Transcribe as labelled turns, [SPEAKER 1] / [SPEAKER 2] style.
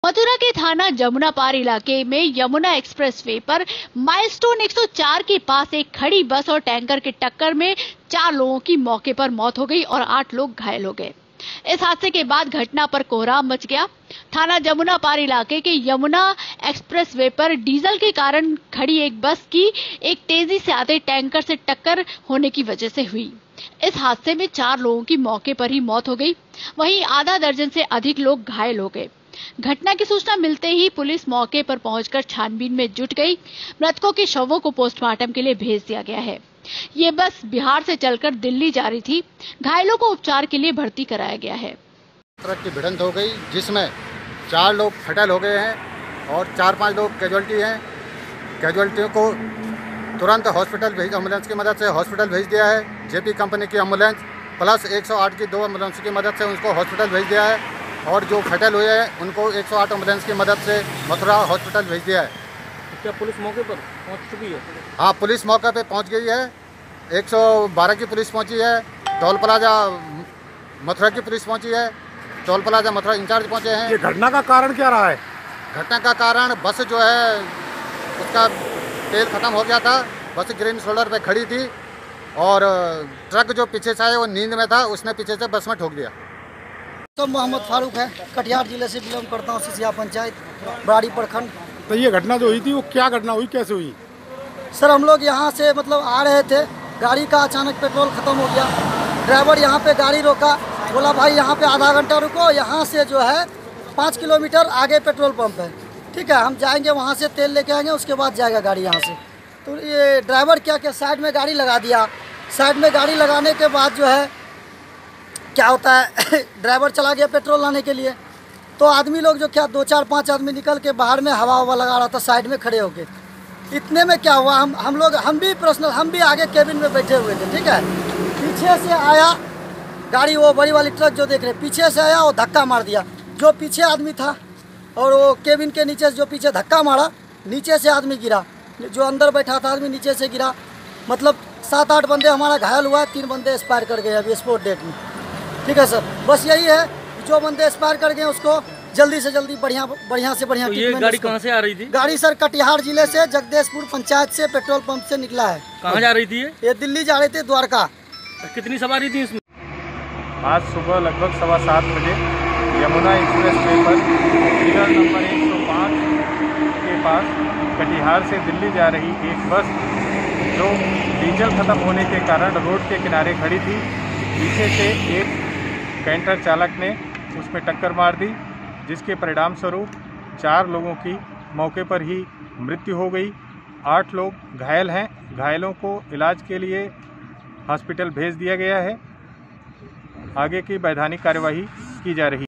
[SPEAKER 1] मथुरा के थाना जमुनापार इलाके में यमुना एक्सप्रेसवे पर माइलस्टोन 104 के पास एक खड़ी बस और टैंकर की टक्कर में 4 लोगों की मौके पर मौत हो गई और 8 लोग घायल हो गए। इस हादसे के बाद घटना पर कोहराम मच गया। थाना जमुनापार इलाके के यमुना एक्सप्रेसवे पर डीजल के कारण खड़ी एक बस की एक तेजी से आते टैंकर से टक्कर होने की वजह से हुई। इस हादसे में 4 लोगों की मौके पर ही मौत हो गई, वहीं आधा दर्जन से अधिक लोग घायल हो गए। घटना की सूचना मिलते ही पुलिस मौके पर पहुंचकर छानबीन में जुट गई। मृतकों के शवों को पोस्टमार्टम के लिए भेज दिया गया है। ये बस बिहार से चलकर दिल्ली जा रही थी। घायलों को उपचार के लिए भर्ती कराया गया है।
[SPEAKER 2] ट्रक की भिड़ंत हो गई जिसमें 4 लोग फटल हो गए हैं और 4-5 लोग कैजुअल्टी हैं। कैजुअल्टियों को तुरंत हॉस्पिटल भेज एम्बुलेंस की मदद से हॉस्पिटल भेज दिया है। जेपी कंपनी की एम्बुलेंस प्लस 108 की 2 एम्बुलेंस की मदद से उनको हॉस्पिटल भेज दिया है और जो फटल हुए हैं उनको 108 एम्बुलेंस की मदद से मथुरा हॉस्पिटल भेज दिया है।
[SPEAKER 3] क्या पुलिस मौके पर पहुंच चुकी है?
[SPEAKER 2] हाँ, पुलिस मौके पे पहुंच गई है। 112 की पुलिस पहुंची है। टोल प्लाजा मथुरा की पुलिस पहुंची है। टोल प्लाजा मथुरा इंचार्ज पहुंचे हैं।
[SPEAKER 4] ये घटना का कारण क्या रहा है?
[SPEAKER 2] घटना का कारण बस जो है उसका तेल खत्म हो गया था। बस ग्रीन शोल्डर पे खड़ी थी और ट्रक जो पीछे से आया वो नींद में था, उसने पीछे से बस में ठोक दिया।
[SPEAKER 5] तो मोहम्मद फारूक है, कटिहार जिले से बिलोंग करता हूँ, सिसिया पंचायत, बराड़ी प्रखंड।
[SPEAKER 4] तो ये घटना जो हुई थी वो क्या घटना हुई, कैसे हुई?
[SPEAKER 5] सर हम लोग यहाँ से आ रहे थे, गाड़ी का अचानक पेट्रोल खत्म हो गया। ड्राइवर यहाँ पे गाड़ी रोका, बोला भाई यहाँ पे आधा घंटा रुको, यहाँ से जो है 5 किलोमीटर आगे पेट्रोल पंप है, ठीक है हम जाएंगे, वहाँ से तेल लेके आएंगे, उसके बाद जाएगा गाड़ी यहाँ से। तो ये ड्राइवर क्या साइड में गाड़ी लगा दिया। साइड में गाड़ी लगाने के बाद जो है क्या होता है ड्राइवर चला गया पेट्रोल लाने के लिए। तो आदमी लोग जो 2-4-5 आदमी निकल के बाहर में हवा लगा रहा था साइड में खड़े होके। इतने में क्या हुआ, हम भी आगे केबिन में बैठे हुए थे, ठीक है। पीछे से आया गाड़ी, वो बड़ी वाली ट्रक जो देख रहे, पीछे से आया, वो धक्का मार दिया। जो पीछे आदमी था और वो केबिन के नीचे से जो पीछे धक्का मारा, नीचे से आदमी गिरा। जो अंदर बैठा था आदमी नीचे से गिरा। मतलब 7-8 बंदे हमारा घायल हुआ, 3 बंदे एक्सपायर कर गए अभी स्पॉट डेट में, ठीक है सर। बस यही है, जो बंदे एक्सपायर कर गए उसको जल्दी से जल्दी बढ़िया से बढ़िया।
[SPEAKER 3] तो ये गाड़ी कहाँ से आ रही थी?
[SPEAKER 5] गाड़ी सर कटिहार जिले से जगदेशपुर पंचायत से पेट्रोल पंप से निकला है।
[SPEAKER 3] कहाँ जा रही थी
[SPEAKER 5] ये दिल्ली जा रहे थे, द्वारका।
[SPEAKER 3] कितनी सवारी थी इसमें?
[SPEAKER 6] आज सुबह लगभग 7:15 बजे यमुना एक्सप्रेसवे पर पिलर नंबर 105 के पास कटिहार से दिल्ली जा रही एक बस जो डीजल खत्म होने के कारण रोड के किनारे खड़ी थी, पीछे से एक कैंटर चालक ने उसमें टक्कर मार दी, जिसके परिणाम स्वरूप 4 लोगों की मौके पर ही मृत्यु हो गई। 8 लोग घायल हैं। घायलों को इलाज के लिए हॉस्पिटल भेज दिया गया है। आगे की वैधानिक कार्यवाही की जा रही है।